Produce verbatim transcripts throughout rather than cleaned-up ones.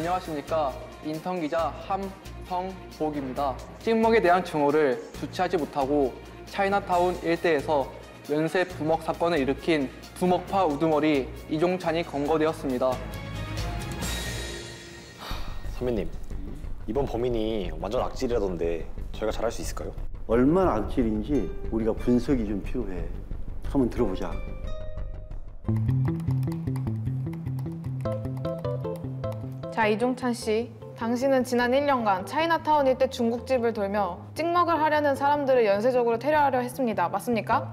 안녕하십니까. 인턴 기자 함성복입니다. 찍먹에 대한 증오를 주체하지 못하고 차이나타운 일대에서 연쇄 부먹 사건을 일으킨 부먹파 우두머리 이종찬이 검거되었습니다. 선배님, 이번 범인이 완전 악질이라던데 저희가 잘할 수 있을까요? 얼마나 악질인지 우리가 분석이 좀 필요해. 한번 들어보자. 자, 이종찬 씨. 당신은 지난 일 년간 차이나타운 일대 중국집을 돌며 찍먹을 하려는 사람들을 연쇄적으로 테러하려 했습니다. 맞습니까?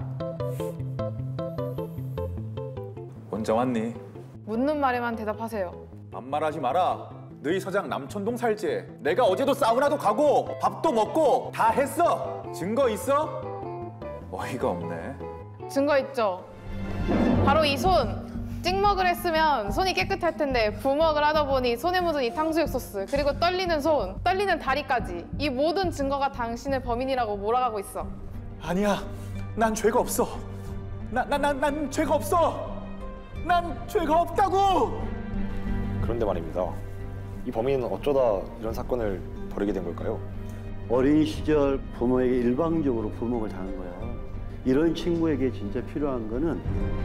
언제 왔니? 묻는 말에만 대답하세요. 반말하지 마라. 너희 서장 남천동 살지? 내가 어제도 사우나도 가고 밥도 먹고 다 했어. 증거 있어? 어이가 없네. 증거 있죠? 바로 이 손! 찍먹을 했으면 손이 깨끗할 텐데 부먹을 하다 보니 손에 묻은 이 탕수육 소스, 그리고 떨리는 손, 떨리는 다리까지, 이 모든 증거가 당신을 범인이라고 몰아가고 있어. 아니야. 난 죄가 없어. 나, 나, 난, 난 죄가 없어. 난 죄가 없다고. 그런데 말입니다. 이 범인은 어쩌다 이런 사건을 벌이게 된 걸까요? 어린 시절 부모에게 일방적으로 부먹을 당한 거야. 이런 친구에게 진짜 필요한 거는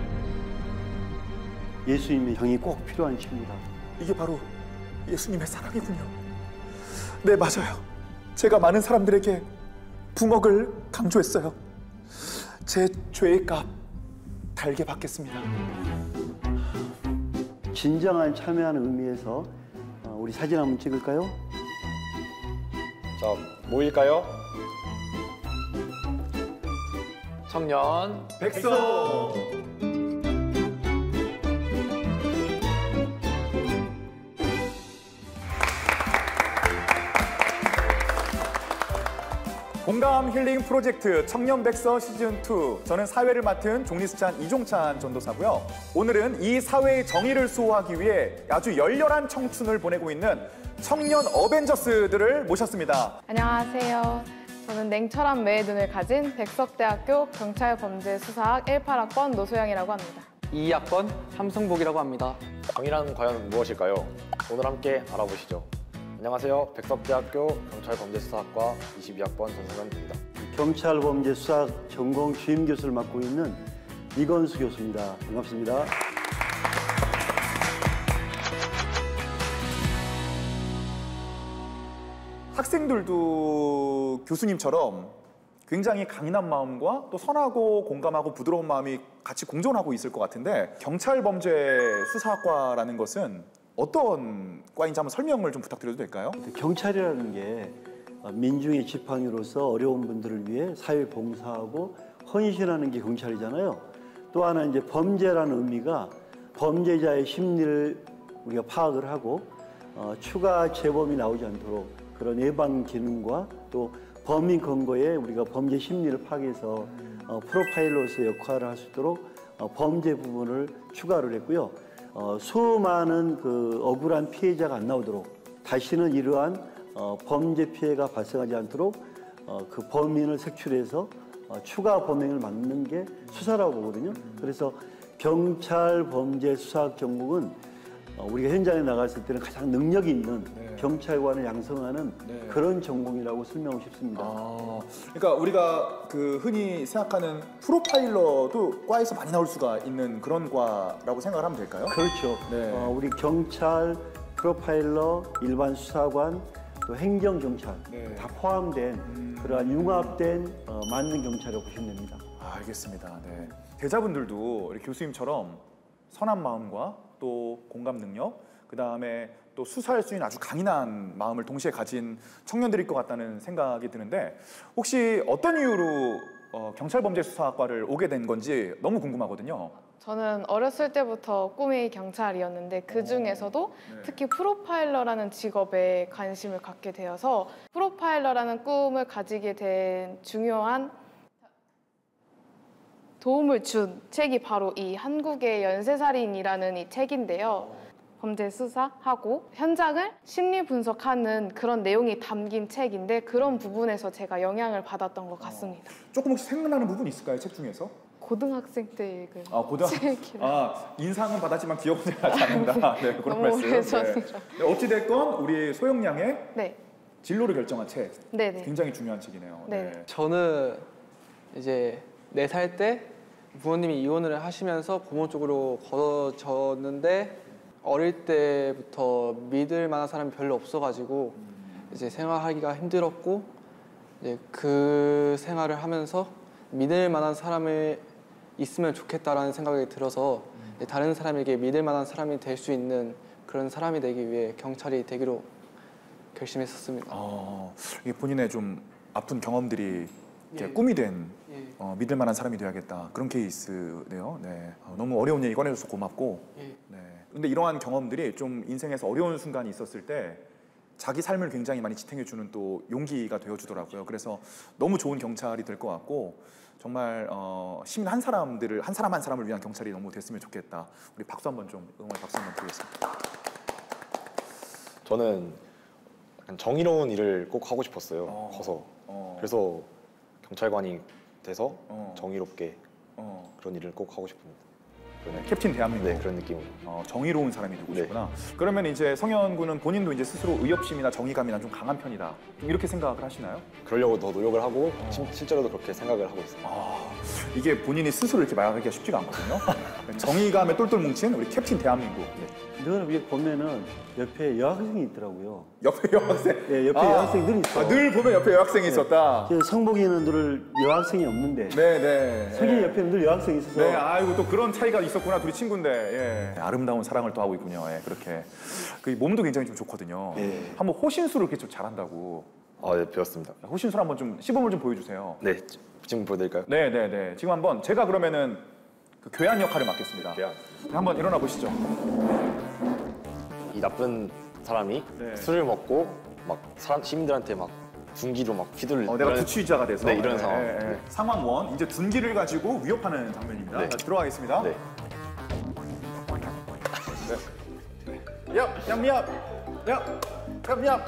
예수님의 형이 꼭 필요한 친구다. 이게 바로 예수님의 사랑이군요. 네, 맞아요. 제가 많은 사람들에게 부먹을 강조했어요. 제 죄의 값 달게 받겠습니다. 진정한 참여하는 의미에서 우리 사진 한번 찍을까요? 자, 모일까요? 청년 백서. 공감 힐링 프로젝트 청년 백서 시즌 투. 저는 사회를 맡은 종리수찬 이종찬 전도사고요. 오늘은 이 사회의 정의를 수호하기 위해 아주 열렬한 청춘을 보내고 있는 청년 어벤져스들을 모셨습니다. 안녕하세요. 저는 냉철한 매의 눈을 가진 백석대학교 경찰범죄수사학 십팔 학번 노소영이라고 합니다. 이 학번 함성복이라고 합니다. 정의란 과연 무엇일까요? 오늘 함께 알아보시죠. 안녕하세요. 백석대학교 경찰범죄수사학과 이십이 학번 전승현입니다. 경찰범죄수사학 전공 주임교수를 맡고 있는 이건수 교수입니다. 반갑습니다. 학생들도 교수님처럼 굉장히 강인한 마음과 또 선하고 공감하고 부드러운 마음이 같이 공존하고 있을 것 같은데, 경찰범죄수사학과라는 것은 어떤 과인지 한번 설명을 좀 부탁드려도 될까요? 경찰이라는 게 민중의 지팡이로서 어려운 분들을 위해 사회 봉사하고 헌신하는 게 경찰이잖아요. 또 하나 이제 범죄라는 의미가 범죄자의 심리를 우리가 파악을 하고 어, 추가 재범이 나오지 않도록 그런 예방 기능과 또 범인 근거에 우리가 범죄 심리를 파악해서 어, 프로파일러로서 역할을 할 수 있도록 어, 범죄 부분을 추가를 했고요. 어, 수많은 그 억울한 피해자가 안 나오도록 다시는 이러한 어, 범죄 피해가 발생하지 않도록 어, 그 범인을 색출해서 어, 추가 범행을 막는 게 수사라고 보거든요. 그래서 경찰 범죄 수사학 전공은 어, 우리가 현장에 나갔을 때는 가장 능력이 있는 네. 경찰관을 양성하는 네. 그런 전공이라고 설명하고 싶습니다. 아, 그러니까 우리가 그 흔히 생각하는 프로파일러도 과에서 많이 나올 수가 있는 그런 과라고 생각을 하면 될까요? 그렇죠. 네. 어, 우리 경찰, 프로파일러, 일반 수사관, 또 행정경찰 네. 다 포함된 음... 그러한 융합된 어, 만능 경찰이라고 보시면 됩니다. 아, 알겠습니다. 네. 대자분들도 우리 교수님처럼 선한 마음과 또 공감 능력, 그 다음에 또 수사할 수 있는 아주 강인한 마음을 동시에 가진 청년들일 것 같다는 생각이 드는데, 혹시 어떤 이유로 어, 경찰범죄수사학과를 오게 된 건지 너무 궁금하거든요. 저는 어렸을 때부터 꿈이 경찰이었는데 그 중에서도 네. 특히 프로파일러라는 직업에 관심을 갖게 되어서 프로파일러라는 꿈을 가지게 된 중요한 도움을 준 책이 바로 이 한국의 연쇄살인이라는 이 책인데요. 범죄 수사하고 현장을 심리 분석하는 그런 내용이 담긴 책인데, 그런 부분에서 제가 영향을 받았던 것 같습니다. 어, 조금 혹시 생각나는 부분 있을까요, 책 중에서? 고등학생 때 그. 아 고등 아 인상은 받았지만 기억은 잘 하지 않는다. 네, 그런 너무 말씀. 오래전이라. 네. 어찌 됐건 우리 소영 양의 네. 진로를 결정한 책 네네. 굉장히 중요한 책이네요. 네. 저는 이제 네 살 때 부모님이 이혼을 하시면서 부모 쪽으로 걸어졌는데 어릴 때부터 믿을 만한 사람이 별로 없어가지고 이제 생활하기가 힘들었고 이제 그 생활을 하면서 믿을 만한 사람을 있으면 좋겠다라는 생각이 들어서 이제 다른 사람에게 믿을 만한 사람이 될 수 있는 그런 사람이 되기 위해 경찰이 되기로 결심했었습니다. 어, 이게 본인의 좀 아픈 경험들이 이렇게 예. 꿈이 된 예. 어, 믿을 만한 사람이 되어야겠다 그런 케이스네요. 네. 어, 너무 어려운 얘기 꺼내줘서 고맙고. 예. 네. 근데 이러한 경험들이 좀 인생에서 어려운 순간이 있었을 때 자기 삶을 굉장히 많이 지탱해주는 또 용기가 되어주더라고요. 그래서 너무 좋은 경찰이 될 것 같고 정말 어, 시민 한 사람들을 한 사람 한 사람을 위한 경찰이 너무 됐으면 좋겠다. 우리 박수 한번 좀 응원 박수 한번 드리겠습니다. 저는 약간 정의로운 일을 꼭 하고 싶었어요. 어. 커서. 어. 그래서 경찰관이 돼서 어. 정의롭게 어. 그런 일을 꼭 하고 싶습니다. 그런, 캡틴 대한민국. 네, 그런 느낌으로. 어, 정의로운 사람이 되고 네. 싶구나. 그러면 이제 성현 군은 본인도 이제 스스로 의협심이나 정의감이나 좀 강한 편이다. 좀 이렇게 생각을 하시나요? 그러려고 더 노력을 하고 어. 실- 실제로도 그렇게 생각을 하고 있어요. 아, 이게 본인이 스스로 이렇게 말하기가 쉽지가 않거든요. 정의감에 똘똘 뭉친 우리 캡틴 대한민국. 네. 늘 이렇게 보면은 옆에 여학생이 있더라고요. 옆에 여학생. 예, 옆에 아, 여학생이 늘 있어. 아, 늘 보면 옆에 여학생이 있었다. 저 성복이는 늘 여학생이 없는데 네, 네. 성인 예. 옆에는 늘 여학생이 있어서 네, 아이고 또 그런 차이가 있었구나. 둘이 친구인데. 예. 아름다운 사랑을 또 하고 있군요. 예, 그렇게. 그 몸도 굉장히 좀 좋거든요. 예. 한번 호신술을 이렇게 좀 잘한다고. 아, 네, 배웠습니다. 호신술 한번 좀 시범을 좀 보여주세요. 네, 지- 지금 보여드릴까요? 네, 네, 네. 지금 한번 제가 그러면은 그 교환 역할을 맡겠습니다. 교환. 한번 일어나 보시죠. 이 나쁜 사람이 네. 술을 먹고 막 사람 시민들한테 막 둔기로 막 휘둘. 어, 내가 이런- 부취자가 돼서 네, 이런 예, 상황. 예, 예. 네. 상황 원 이제 둔기를 가지고 위협하는 장면입니다. 네. 자, 들어가겠습니다. 네. 야, 얌얌, 야, 얌얌.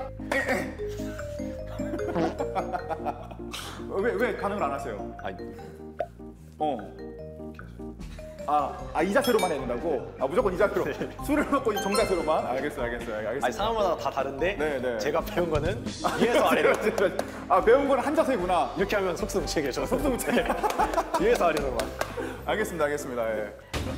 왜, 왜 반응을 안 하세요? 아니, 어. 아, 아, 이 자세로만 해야 된다고? 아, 무조건 이 자세로. 술을 먹고 이 정자세로만? 알겠어요, 알겠어요, 알겠습니다. 아니 사람마다 다 다른데 네, 네. 제가 배운 거는 위에서 아래로 아, 배운 건 한 자세구나. 이렇게 하면 속수무책이에요. 저 속수무책. 위에서 아래로만. 알겠습니다, 알겠습니다. 예.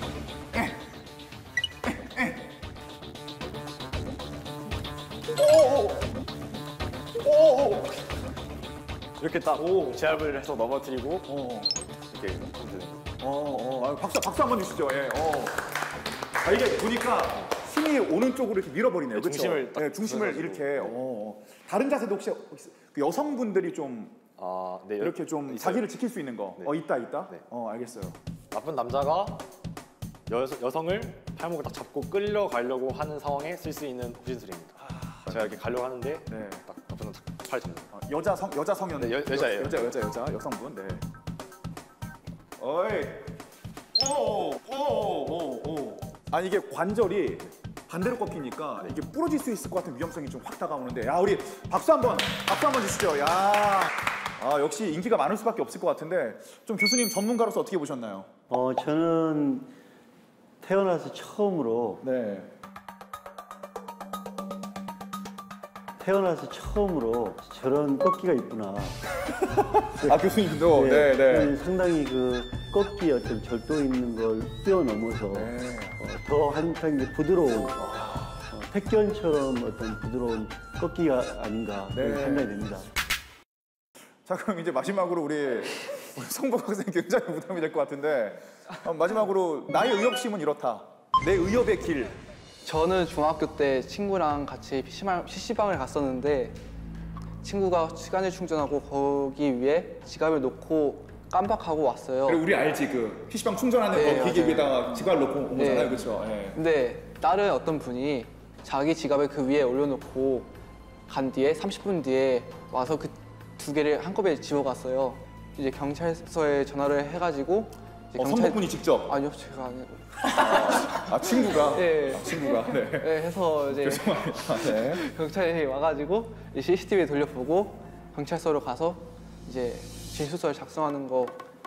오오오. 이렇게 딱 오. 제압을 해서 넘어뜨리고 오. 이렇게 하면 되는 거예요. 어, 어, 아, 박수, 박수 한번 주시죠. 예. 어. 아, 이게 보니까 힘이 오는 쪽으로 이렇게 밀어버리네요. 네, 그렇죠? 중심을 딱 네, 중심을 눌러가지고. 이렇게. 어, 어. 다른 자세도 혹시, 혹시 그 여성분들이 좀 아, 네. 이렇게 좀 있어요. 자기를 지킬 수 있는 거. 네. 어, 있다, 있다. 네. 어, 알겠어요. 나쁜 남자가 여, 여성을 팔목을 딱 잡고 끌려가려고 하는 상황에 쓸 수 있는 호신술입니다. 제가 이렇게 가려고 하는데 네. 딱 나쁜 남자 팔 잡는 거예요. 어, 여자 성 여자 성현. 네, 여- 여자예요. 여자 여자 여자 여성분. 네. 어이. 오오오오. 아니 이게 관절이 반대로 꺾이니까 이게 부러질 수 있을 것 같은 위험성이 좀 확 다가오는데, 야 우리 박수 한번 박수 한번 주시죠. 야. 아 역시 인기가 많을 수밖에 없을 것 같은데 좀 교수님 전문가로서 어떻게 보셨나요? 어, 저는 태어나서 처음으로 네. 태어나서 처음으로 저런 꺾기가 있구나. 아 교수님도 네 네. 상당히 그 꺾기 어떤 절도 있는 걸 뛰어넘어서 네. 어, 더 한편 이제 부드러운 어, 택견처럼 어떤 부드러운 꺾기가 아닌가 그런 네. 판단이 됩니다. 자 그럼 이제 마지막으로 우리, 우리 성복 학생 굉장히 부담이 될 것 같은데 어, 마지막으로 나의 의협심은 이렇다. 내 의협의 길. 저는 중학교 때 친구랑 같이 피시방, 피시방을 갔었는데 친구가 시간을 충전하고 거기 위해 지갑을 놓고 깜빡하고 왔어요. 그리고 우리 알지 그 피시방 충전하는 네, 거 기계 맞아요. 위에다가 지갑을 놓고 온 네. 거잖아요, 그렇죠? 예. 근데 다른 어떤 분이 자기 지갑을 그 위에 올려놓고 간 뒤에 삼십 분 뒤에 와서 그 두 개를 한꺼번에 집어갔어요. 이제 경찰서에 전화를 해가지고 이제 어, 성복분이 직접. 아니요, 제가 아니고 아 친구가. 네. 아, 친구가. 네. 네, 해서 이제 죄송합니다. 네. 경찰이 와가지고 씨씨티비 돌려보고 경찰서로 가서 이제 진술서를 작성하는 거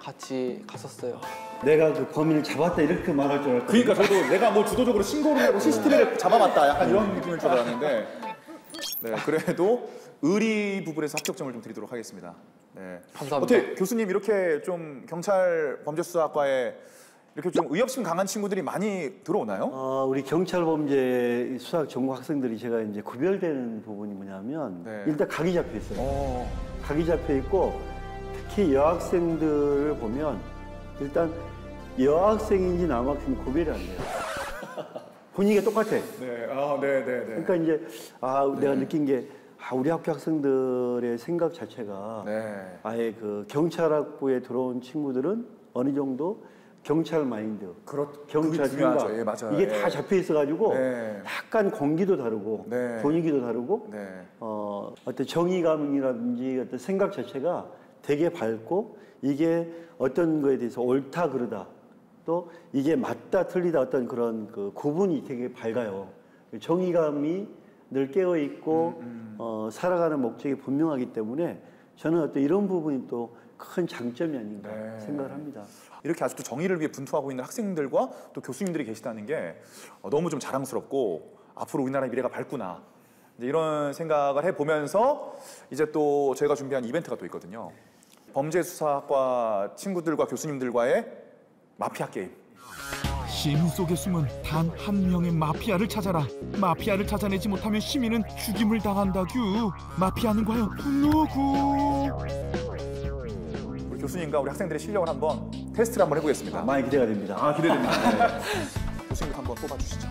같이 갔었어요. 내가 그 범인을 잡았다 이렇게 말할 줄 알았거든요. 그러니까 저도 내가 뭐 주도적으로 신고를 하고 씨씨티비를 잡아봤다 약간 이런 느낌일 줄 알았는데 네, 그래도 의리 부분에서 합격점을 좀 드리도록 하겠습니다. 네. 감사합니다. 어떻게 교수님 이렇게 좀 경찰 범죄수사학과에 이렇게 좀 의협심 강한 친구들이 많이 들어오나요? 어, 우리 경찰 범죄 수학 전공 학생들이 제가 이제 구별되는 부분이 뭐냐면 네. 일단 각이 잡혀 있어요. 어. 각이 잡혀 있고 특히 여학생들을 보면 일단 여학생인지 남학생인지 구별이 안 돼요. 분위기가 똑같아. 네, 아, 네, 네, 네. 그러니까 이제 아 내가 느낀 게 아, 우리 학교 학생들의 생각 자체가 네. 아예 그 경찰학부에 들어온 친구들은 어느 정도 경찰 마인드, 그렇, 경찰 그게 중요하죠. 생각 예, 맞아요. 이게 예. 다 잡혀 있어가지고 네. 약간 공기도 다르고 네. 분위기도 다르고 네. 어, 어떤 정의감이라든지 어떤 생각 자체가 되게 밝고 이게 어떤 거에 대해서 옳다 그르다 또 이게 맞다 틀리다 어떤 그런 그 구분이 되게 밝아요. 정의감이 늘 깨어 있고 음, 음. 어, 살아가는 목적이 분명하기 때문에 저는 어떤 이런 부분이 또 큰 장점이 아닌가 네. 생각을 합니다. 이렇게 아직도 정의를 위해 분투하고 있는 학생들과 또 교수님들이 계시다는 게 너무 좀 자랑스럽고 앞으로 우리나라의 미래가 밝구나 이제 이런 생각을 해보면서 이제 또 저희가 준비한 이벤트가 또 있거든요. 범죄수사학과 친구들과 교수님들과의 마피아 게임. 시민 속에 숨은 단 한 명의 마피아를 찾아라. 마피아를 찾아내지 못하면 시민은 죽임을 당한다규. 마피아는 과연 누구? 우리 교수님과 우리 학생들의 실력을 한번 테스트를 한번 해보겠습니다. 많이 기대가 됩니다. 아, 기대됩니다. 네. 교수님 한번 뽑아주시죠.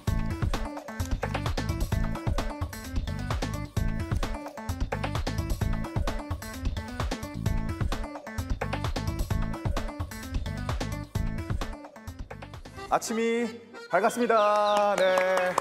아침이 밝았습니다. 네.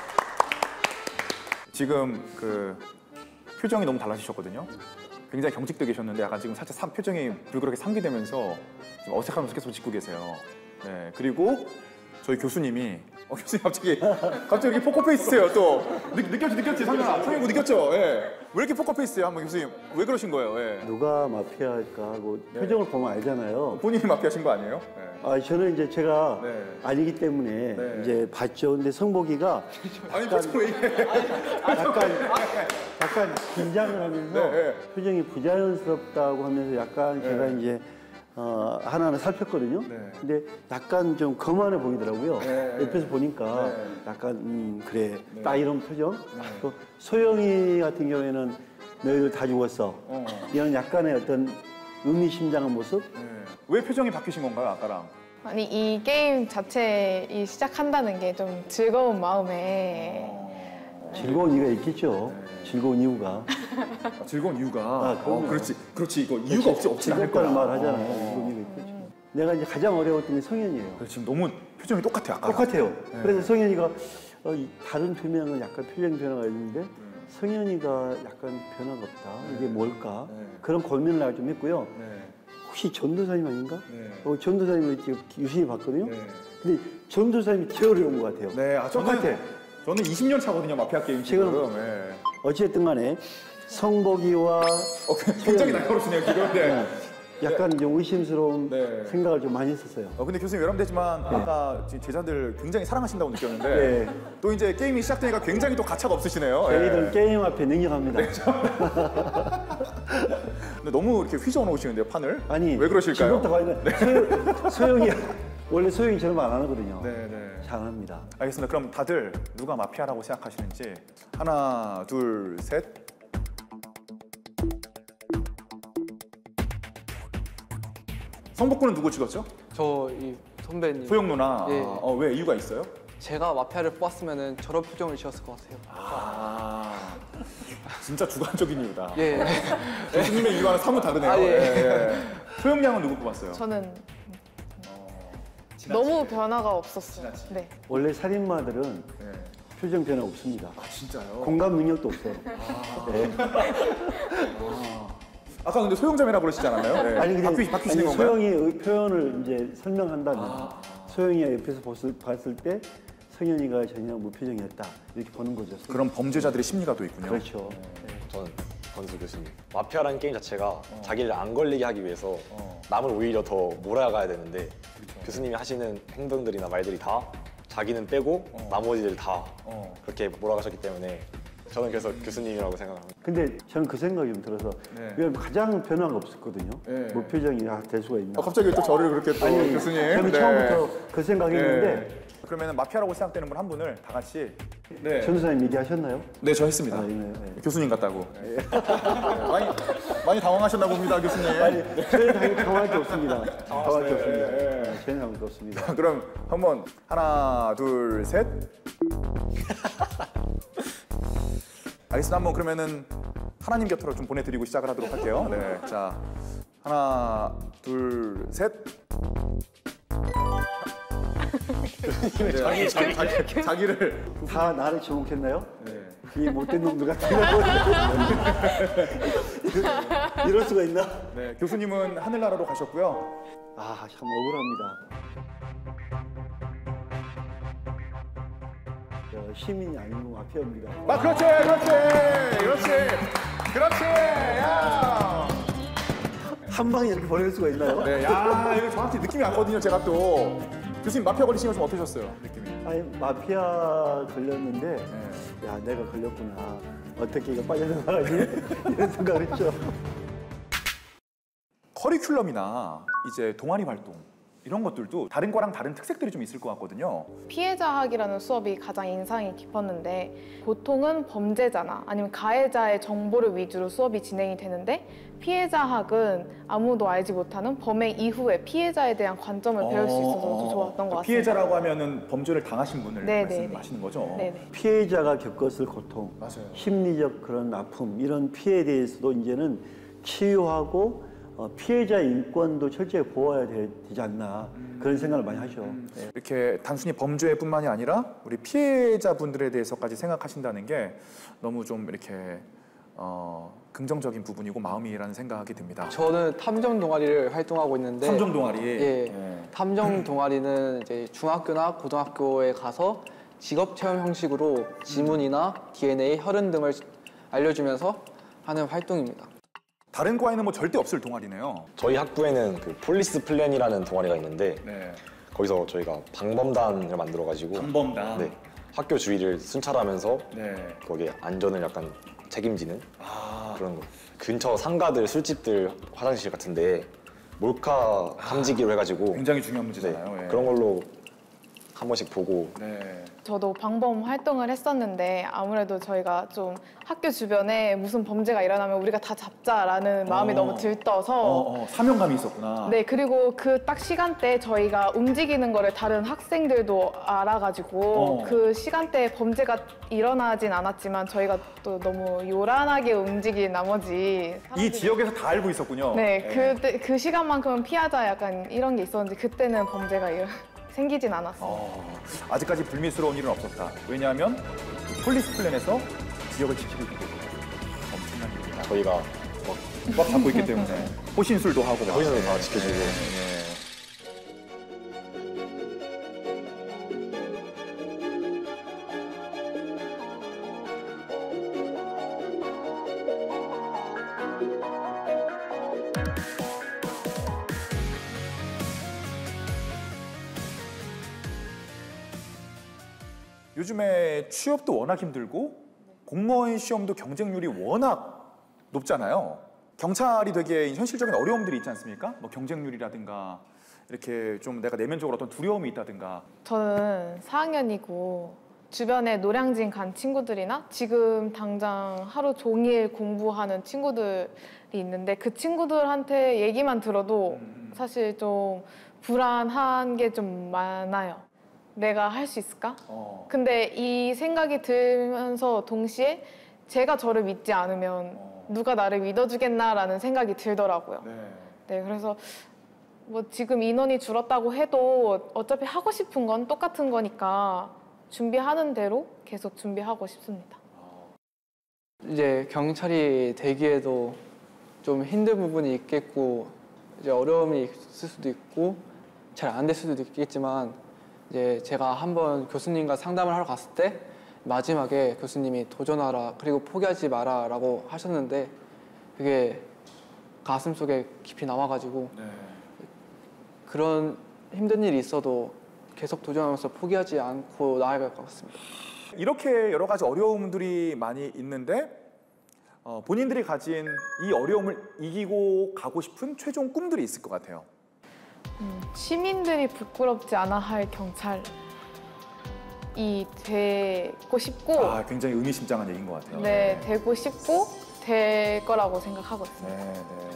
지금 그 표정이 너무 달라지셨거든요. 굉장히 경직돼 계셨는데 약간 지금 살짝 상, 표정이 불그렇게 상기되면서 지금 어색하면서 계속 짓고 계세요. 네. 그리고 저희 교수님이 어, 교수님 갑자기 갑자기 이렇게 포커페이스세요. 또 느, 느꼈지 느꼈지 상현아 상현구 느꼈죠. 예. 왜 이렇게 포커페이스예요? 한번 교수님 왜 그러신 거예요? 예. 누가 마피아일까 하고 네. 표정을 보면 알잖아요. 본인이 마피아신 거 아니에요? 예. 아, 저는 이제 제가 네. 아니기 때문에 네. 이제 봤죠. 근데 성복이가 아니 표정 왜 이래? 약간 약간 긴장을 하면서 네, 네. 표정이 부자연스럽다고 하면서 약간 네. 제가 이제 어, 하나하나 살폈거든요. 네. 근데 약간 좀 거만해 보이더라고요. 네. 옆에서 보니까 네. 약간 음, 그래 네. 딱 이런 표정. 네. 또 소영이 같은 경우에는 너희들 다 죽었어. 어. 이런 약간의 어떤 의미심장한 모습. 네. 왜 표정이 바뀌신 건가요, 아까랑? 아니 이 게임 자체 이 시작한다는 게 좀 즐거운 마음에 즐거운 이유가 있겠죠. 즐거운 이유가. 아, 즐거운 이유가. 아, 그럼요. 어, 그렇지, 그렇지. 이거 이유가 없지 없지 않을 거야. 즐겁다는 말 하잖아요. 어. 즐거운 이유가 있겠죠. 내가 이제 가장 어려웠던 게 성현이에요. 그래, 지금 너무 표정이 똑같아요, 아까. 똑같아요. 네. 그래서 성현이가 어, 이 다른 두 명은 약간 표정 변화가 있는데 성현이가 약간 변화가 없다. 이게 뭘까? 네. 그런 고민을 내가 좀 했고요. 네. 혹시 전도사님 아닌가? 네. 어, 전도사님을 지금 유심히 봤거든요. 네. 근데 전도사님이 제일 어려운 것 같아요. 네, 아, 저는, 똑같아. 저는 이십 년 차거든요, 마피아 게임 지금. 지금- 네. 어찌됐든 간에 성복이와 어, 굉장히 날카롭으시네요, 지금. 네. 네, 약간 좀 의심스러운 네. 생각을 좀 많이 했었어요. 어, 근데 교수님 외람되지만 아까 지금 제자들 굉장히 사랑하신다고 느꼈는데 네. 또 이제 게임이 시작되니까 굉장히 또 가차가 없으시네요. 저희들 예. 게임 앞에 능력합니다. 근데 너무 이렇게 휘저어 놓으시는데요, 판을? 아니 왜 그러실까요? 지금부터 가면 소영, 소영이 원래 소영이 저런 말 안 하거든요. 네, 네. 잘합니다. 알겠습니다. 그럼 다들 누가 마피아라고 생각하시는지 하나, 둘, 셋. 성복군은 누구 찍었죠? 저 이 선배님 소영 누나. 예. 어, 왜 이유가 있어요? 제가 마피아를 뽑았으면 저런 표정을 지었을 것 같아요. 아, 진짜 주관적인 이유다. 예. 교수님의 이유와는 사뭇 다르네요. 아, 예. 예, 예. 소영 양은 누구 뽑았어요? 저는 너무 변화가 없었어요. 네. 원래 살인마들은 네. 표정 변화 없습니다. 아, 진짜요? 공감 능력도 없어요. 네. 아까 근데 소영자매라고 그러시지 않았나요? 네. 아니 근데 바뀌, 바뀌시는 아니, 건가요? 소영이 표현을 이제 설명한다면 소영이가 옆에서 봤을, 봤을 때 성현이가 전혀 무표정이었다 이렇게 보는 거죠. 그런 범죄자들의 심리가 또 있군요. 그렇죠. 네. 저는 권수 교수님. 마피아라는 게임 자체가 자기를 안 걸리게 하기 위해서 어. 남을 오히려 더 몰아가야 되는데 교수님이 하시는 행동들이나 말들이 다 자기는 빼고 어. 나머지들 다 어. 그렇게 몰아가셨기 때문에 저는 그래서 교수님이라고 생각합니다. 근데 저는 그 생각이 좀 들어서 네. 왜냐면 가장 변화가 없었거든요. 네. 무표정이 아, 될 수가 있나? 어, 갑자기 또 저를 그렇게 또 아니, 교수님. 저는 네. 처음부터 그 생각했는데 네. 그러면 마피아라고 생각되는 분 한 분을 다 같이. 네. 전도사님 얘기하셨나요? 네, 저 했습니다. 아, 네, 네. 교수님 같다고. 네. 많이 많이 당황하셨나 봅니다, 교수님. 아니, 저희 당연히 당황할 게 없습니다. 당황할 게 네, 없습니다. 네. 네, 저희는 당황할 게 없습니다. 그럼 한번 하나, 둘, 셋. 알겠습니다. 한번 그러면은 하나님 곁으로 좀 보내드리고 시작을 하도록 할게요. 네, 자 하나, 둘, 셋. 네, 자기, 자기, 자기, 자기를 다 나를 지목했나요? 네. 이 못된 놈들 같은 거. 이럴 수가 있나? 네, 교수님은 하늘나라로 가셨고요. 아, 참 억울합니다. 저 시민이 아니고 마피아입니다. 아, 그렇지, 그렇지, 그렇지, 그렇지. 야, 한 방에 이렇게 보낼 수가 있나요? 네, 야, 이거 정확히 느낌이 왔거든요. 제가 또 교수님 마피아 걸리신 거 좀 어떠셨어요? 느낌이? 아니, 마피아 걸렸는데, 네. 야, 내가 걸렸구나. 어떻게 이거 빠져나가지? 이런 생각을 했죠. 커리큘럼이나 이제 동아리 활동 이런 것들도 다른 거랑 다른 특색들이 좀 있을 것 같거든요. 피해자학이라는 수업이 가장 인상이 깊었는데 보통은 범죄자나 아니면 가해자의 정보를 위주로 수업이 진행이 되는데 피해자학은 아무도 알지 못하는 범행 이후에 피해자에 대한 관점을 배울 수 있어서 좀 좋았던 것 같습니다. 피해자라고 하면은 범죄를 당하신 분을 네, 말씀하시는 거죠? 네네. 피해자가 겪었을 고통, 맞아요. 심리적 그런 아픔, 이런 피해에 대해서도 이제는 치유하고 어, 피해자의 인권도 철저히 보호해야 되, 되지 않나 그런 생각을 많이 하죠. 네. 이렇게 단순히 범죄뿐만이 아니라 우리 피해자분들에 대해서까지 생각하신다는 게 너무 좀 이렇게 어, 긍정적인 부분이고 마음이라는 생각이 듭니다. 저는 탐정 동아리를 활동하고 있는데 탐정 동아리. 예, 네. 탐정 동아리는 이제 중학교나 고등학교에 가서 직업 체험 형식으로 지문이나 디엔에이, 혈흔 등을 알려주면서 하는 활동입니다. 다른 과에는 뭐 절대 없을 동아리네요. 저희 학부에는 그 폴리스 플랜이라는 동아리가 있는데 네. 거기서 저희가 방범단을 만들어가지고 방범단. 네, 학교 주위를 순찰하면서 네. 거기에 안전을 약간 책임지는 아. 그런 거. 근처 상가들, 술집들, 화장실 같은데 몰카 탐지기로 해가지고 굉장히 중요한 네, 문제잖아요. 예. 그런 걸로 한 번씩 보고 네. 저도 방범 활동을 했었는데 아무래도 저희가 좀 학교 주변에 무슨 범죄가 일어나면 우리가 다 잡자라는 마음이 어. 너무 들떠서 어, 어, 사명감이 있었구나. 네, 그리고 그 딱 시간대 저희가 움직이는 거를 다른 학생들도 알아가지고 어. 그 시간대에 범죄가 일어나진 않았지만 저희가 또 너무 요란하게 움직인 나머지 이 사람들이- 지역에서 다 알고 있었군요. 네, 예. 그때 그 시간만큼은 피하자 약간 이런 게 있었는데 그때는 범죄가 일- 생기진 않았어요. 어, 아직까지 불미스러운 일은 없었다. 왜냐하면 폴리스 플랜에서 지역을 지키고 있기 때문에 엄청난 일이다. 저희가 꽉 잡고 있기 때문에 호신술도 하고 막. 호신술도 다 예, 지켜주고. 예, 예. 요즘에 취업도 워낙 힘들고 공무원 시험도 경쟁률이 워낙 높잖아요. 경찰이 되게 현실적인 어려움들이 있지 않습니까? 뭐 경쟁률이라든가 이렇게 좀 내가 내면적으로 어떤 두려움이 있다든가. 저는 사 학년이고 주변에 노량진 간 친구들이나 지금 당장 하루 종일 공부하는 친구들이 있는데 그 친구들한테 얘기만 들어도 사실 좀 불안한 게 좀 많아요. 내가 할 수 있을까? 어. 근데 이 생각이 들면서 동시에 제가 저를 믿지 않으면 어. 누가 나를 믿어주겠나라는 생각이 들더라고요. 네. 네, 그래서 뭐 지금 인원이 줄었다고 해도 어차피 하고 싶은 건 똑같은 거니까 준비하는 대로 계속 준비하고 싶습니다. 이제 경찰이 되기에도 좀 힘든 부분이 있겠고 이제 어려움이 있을 수도 있고 잘 안 될 수도 있겠지만 이제 제가 한번 교수님과 상담을 하러 갔을 때 마지막에 교수님이 도전하라 그리고 포기하지 마라라고 하셨는데 그게 가슴 속에 깊이 남아가지고 네. 그런 힘든 일이 있어도 계속 도전하면서 포기하지 않고 나아갈 것 같습니다. 이렇게 여러 가지 어려움들이 많이 있는데 어, 본인들이 가진 이 어려움을 이기고 가고 싶은 최종 꿈들이 있을 것 같아요. 음, 시민들이 부끄럽지 않아 할 경찰이 되고 싶고 아, 굉장히 의미심장한 얘기인 것 같아요. 네, 되고 싶고 될 거라고 생각하고 있습니다. 네, 네.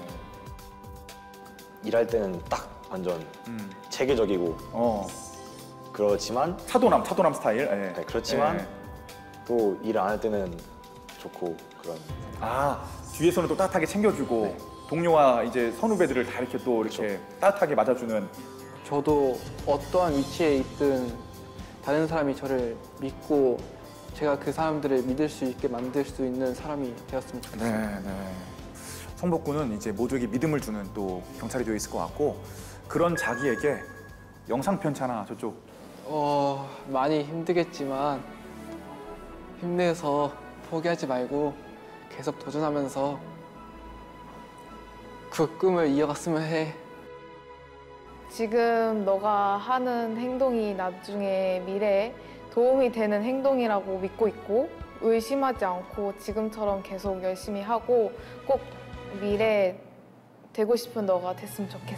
일할 때는 딱 완전 음. 체계적이고 어, 그렇지만 차도남, 차도남 스타일. 네. 네, 그렇지만 네. 또 일을 안 할 때는 좋고 그런. 아, 뒤에서는 또 따뜻하게 챙겨주고 네. 동료와 이제 선후배들을 다 이렇게 또 이렇게 따뜻하게 맞아주는. 저도 어떠한 위치에 있든 다른 사람이 저를 믿고 제가 그 사람들을 믿을 수 있게 만들 수 있는 사람이 되었으면 네, 좋겠습니다. 네. 성복군은 이제 모두에게 믿음을 주는 또 경찰이 되어 있을 것 같고, 그런 자기에게 영상 편찬나 저쪽. 어, 많이 힘들겠지만 힘내서 포기하지 말고 계속 도전하면서 그 꿈을 이어갔으면 해. 지금 너가 하는 행동이 나중에 미래에 도움이 되는 행동이라고 믿고 있고 의심하지 않고 지금처럼 계속 열심히 하고 꼭 미래에 되고 싶은 너가 됐으면 좋겠어.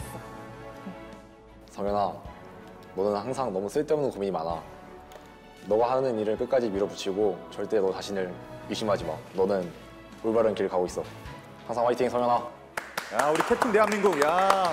성현아, 너는 항상 너무 쓸데없는 고민이 많아. 너가 하는 일을 끝까지 밀어붙이고 절대 너 자신을 의심하지 마. 너는 올바른 길 가고 있어. 항상 화이팅, 성현아. 야, 우리 캡틴 대한민국. 야.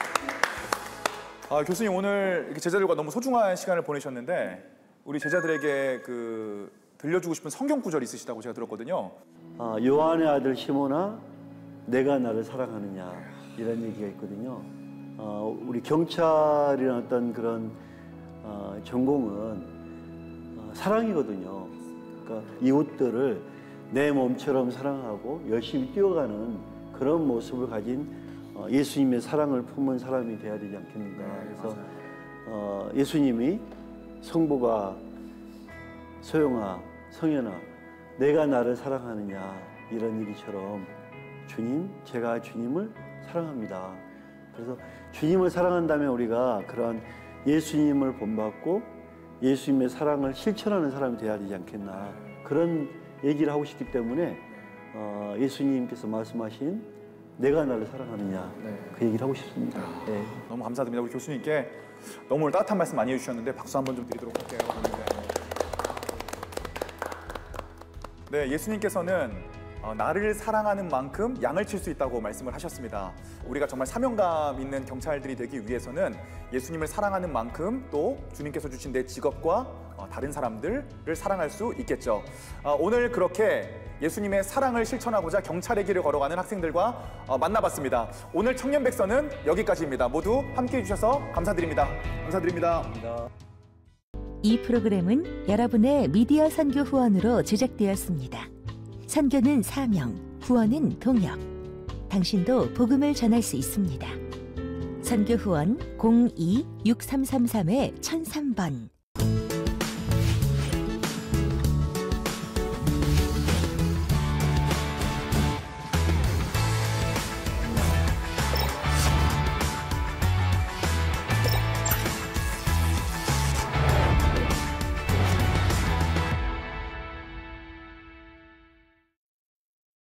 아, 교수님 오늘 이렇게 제자들과 너무 소중한 시간을 보내셨는데 우리 제자들에게 그 들려주고 싶은 성경 구절 있으시다고 제가 들었거든요. 아, 요한의 아들 시몬아, 내가 나를 사랑하느냐, 이런 얘기가 있거든요. 어, 우리 경찰이라는 어떤 그런 어, 전공은 어, 사랑이거든요. 그러니까 이웃들을 내 몸처럼 사랑하고 열심히 뛰어가는 그런 모습을 가진 어, 예수님의 사랑을 품은 사람이 돼야 되지 않겠는가. 그래서 어, 예수님이 성보가, 소영아, 성현아, 내가 나를 사랑하느냐, 이런 얘기처럼 주님, 제가 주님을 사랑합니다. 그래서 주님을 사랑한다면 우리가 그런 예수님을 본받고 예수님의 사랑을 실천하는 사람이 돼야 되지 않겠나, 그런 얘기를 하고 싶기 때문에 어, 예수님께서 말씀하신 내가 나를 사랑하느냐, 네. 그 얘기를 하고 싶습니다. 네. 너무 감사드립니다. 우리 교수님께 너무 오늘 따뜻한 말씀 많이 해주셨는데 박수 한번 좀 드리도록 할게요. 네, 예수님께서는 어, 나를 사랑하는 만큼 양을 칠 수 있다고 말씀을 하셨습니다. 우리가 정말 사명감 있는 경찰들이 되기 위해서는 예수님을 사랑하는 만큼 또 주님께서 주신 내 직업과 어, 다른 사람들을 사랑할 수 있겠죠. 어, 오늘 그렇게 예수님의 사랑을 실천하고자 경찰의 길을 걸어가는 학생들과 어, 만나봤습니다. 오늘 청년백서는 여기까지입니다. 모두 함께해 주셔서 감사드립니다. 감사드립니다. 이 프로그램은 여러분의 미디어 선교 후원으로 제작되었습니다. 선교는 사명, 후원은 동역. 당신도 복음을 전할 수 있습니다. 선교 후원 공이 육삼삼삼 천삼 번